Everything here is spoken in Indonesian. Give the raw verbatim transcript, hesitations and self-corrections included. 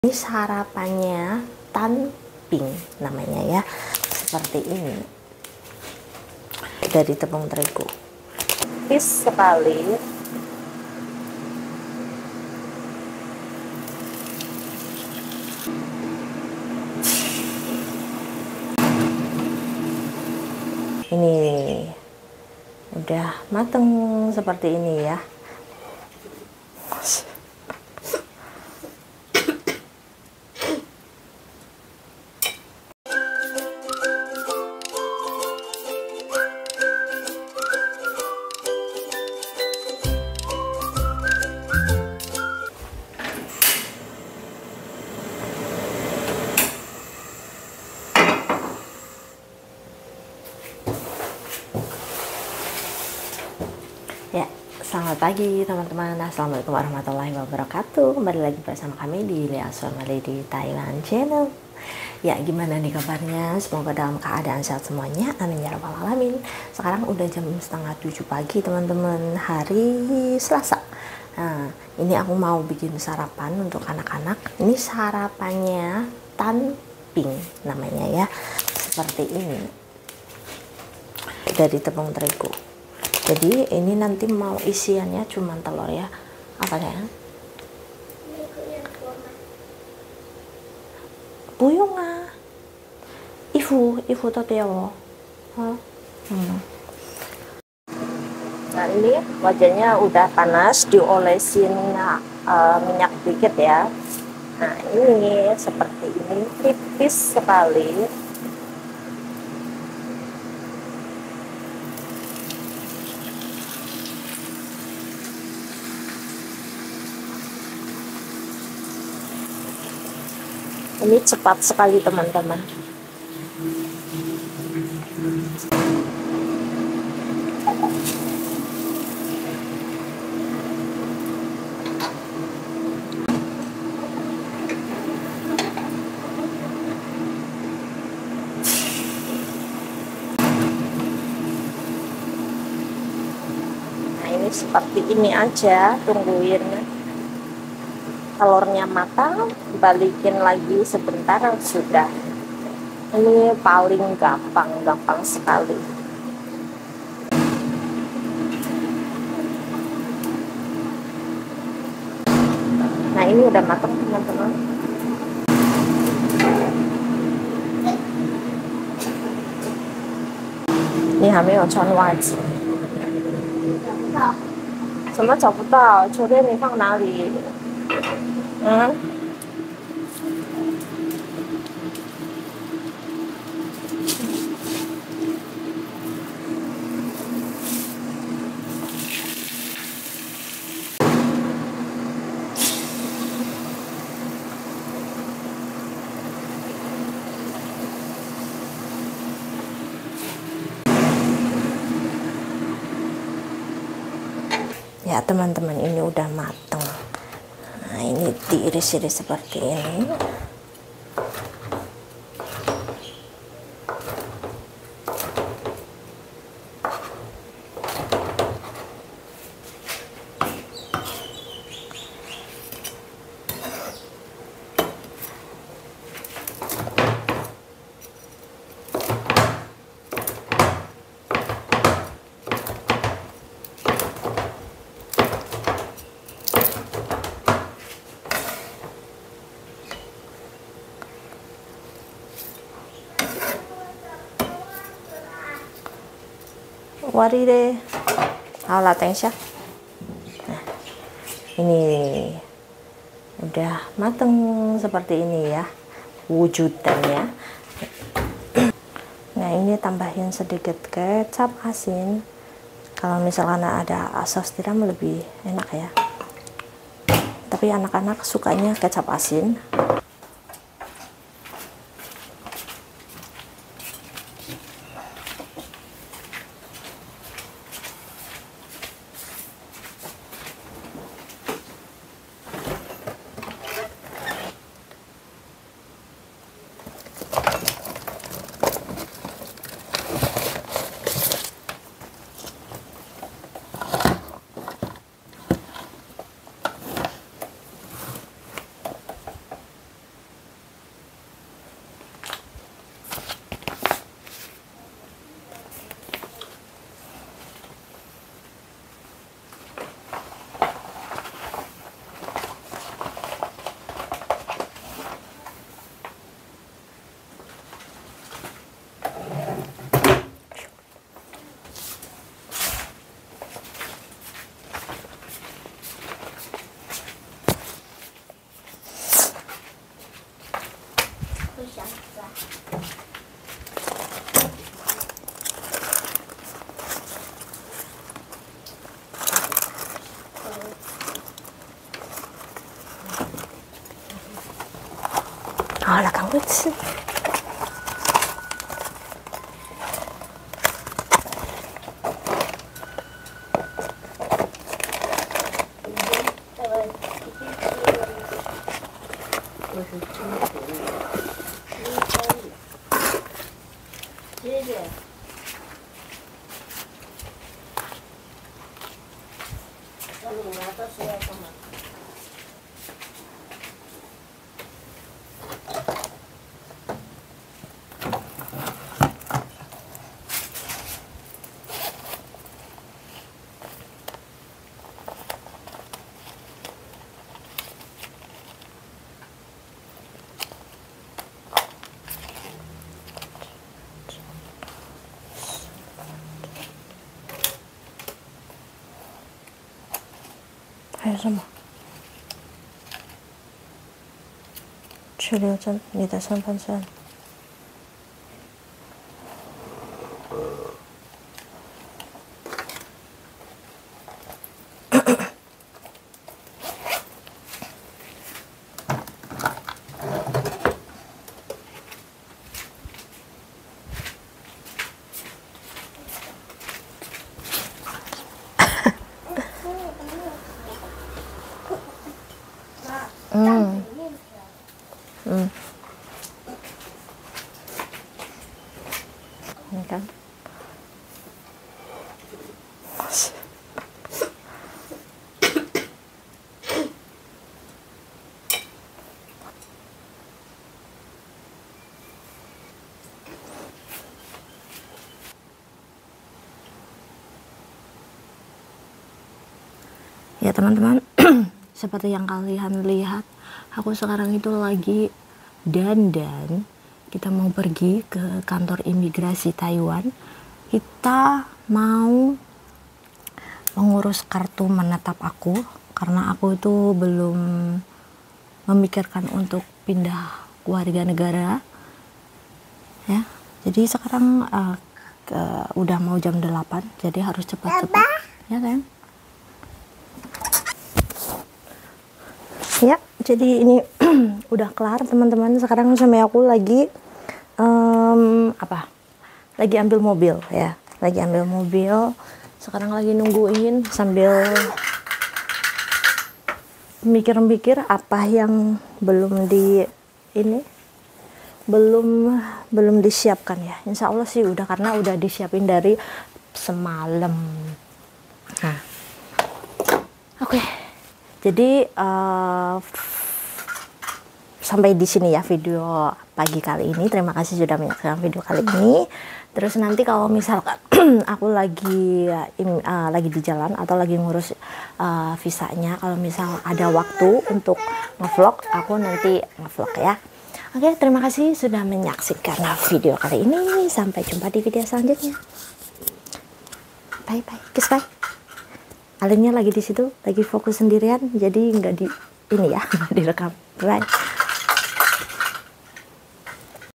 Ini sarapannya Tanping namanya ya, seperti ini, dari tepung terigu. Tipis sekali. Ini udah mateng seperti ini ya. Ya, selamat pagi teman-teman. Assalamualaikum warahmatullahi wabarakatuh. Kembali lagi bersama kami di Lia Family di Thailand Channel. Ya, gimana nih kabarnya? Semoga dalam keadaan sehat semuanya. Amin ya rabbal alamin. Sekarang udah jam setengah tujuh pagi teman-teman, hari Selasa. Nah, ini aku mau bikin sarapan untuk anak-anak. Ini sarapannya Tanping namanya ya, seperti ini, dari tepung terigu. Jadi ini nanti mau isiannya cuma telur ya. Apa ya? Buyunga. Ifu, ifu toteo. Hmm. Nah, ini wajannya udah panas, diolesin uh, minyak dikit ya. Nah, ini seperti ini, tipis sekali. Ini cepat sekali teman-teman. Nah, ini seperti ini aja, tungguin telurnya matang, balikin lagi sebentar, sudah. Ini paling gampang, gampang sekali. Nah, ini udah matang teman-teman. Ini hamil穿袜子。什么找不到？昨天你放哪里？嗯。Ya teman-teman, ini udah mateng. Nah, ini diiris-iris seperti ini. Wari deh. Halo, thanks ya. Nah, ini udah mateng seperti ini ya wujudannya. Nah, ini tambahin sedikit kecap asin. Kalau misalkan ada saus tiram lebih enak ya. Tapi anak-anak sukanya kecap asin. 好了，赶快吃。 姐姐，要录完到时候要干嘛？ 还有什么？去留证你的身份证。嗯嗯，你看，ya teman-teman, seperti yang kalian lihat, aku sekarang itu lagi dandan. Kita mau pergi ke kantor imigrasi Taiwan. Kita mau mengurus kartu menetap aku, karena aku itu belum memikirkan untuk pindah warga negara. Ya, jadi sekarang uh, ke, udah mau jam delapan, jadi harus cepat-cepat, ya kan? Ya, jadi ini udah kelar teman-teman. Sekarang sama aku lagi um, apa? Lagi ambil mobil ya. Lagi ambil mobil. Sekarang lagi nungguin sambil mikir-mikir apa yang belum di ini belum belum disiapkan ya. Insya Allah sih udah, karena udah disiapin dari semalam. Nah, oke. Okay. Jadi uh, sampai di sini ya video pagi kali ini. Terima kasih sudah menyaksikan video kali ini. Terus nanti kalau misalkan aku lagi uh, lagi di jalan atau lagi ngurus uh, visanya, kalau misal ada waktu untuk ngevlog, aku nanti ngevlog ya. Oke, terima kasih sudah menyaksikan video kali ini. Sampai jumpa di video selanjutnya. Bye bye, kiss bye. Alinnya lagi di situ, lagi fokus sendirian, jadi nggak di ini ya, nggak direkam. Bye.